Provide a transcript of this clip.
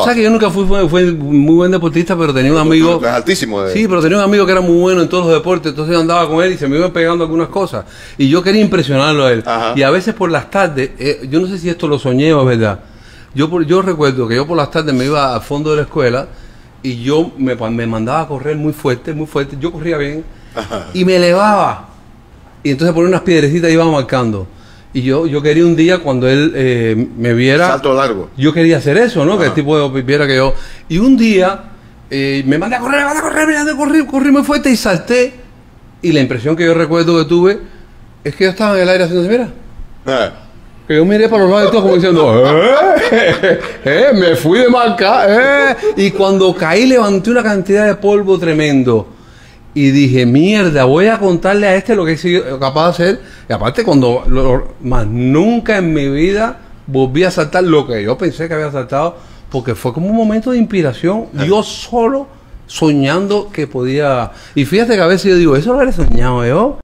sea que yo nunca fui muy buen deportista, pero tenía un amigo... Es altísimo. Sí, pero tenía un amigo que era muy bueno en todos los deportes, entonces yo andaba con él y se me iban pegando algunas cosas. Y yo quería impresionarlo a él. Ajá. Y a veces por las tardes, yo no sé si esto lo soñé o es verdad, yo recuerdo que yo por las tardes me iba al fondo de la escuela y yo me mandaba a correr muy fuerte, yo corría bien, y me elevaba. Y entonces por unas piedrecitas iba marcando. Y yo quería un día, cuando él me viera... Salto largo. Yo quería hacer eso, ¿no? Que el tipo viera que yo... Y un día me mandé a correr muy fuerte y salté. Y la impresión que yo recuerdo que tuve es que yo estaba en el aire haciendo así, mira. Que yo miré para los lados y todo como diciendo, me fui de marca, Y cuando caí levanté una cantidad de polvo tremendo. Y dije, mierda, voy a contarle a este lo que he sido capaz de hacer. Y aparte, más nunca en mi vida volví a saltar lo que yo pensé que había saltado, porque fue como un momento de inspiración. Yo solo soñando que podía. Y fíjate que a veces yo digo, eso lo habría soñado yo.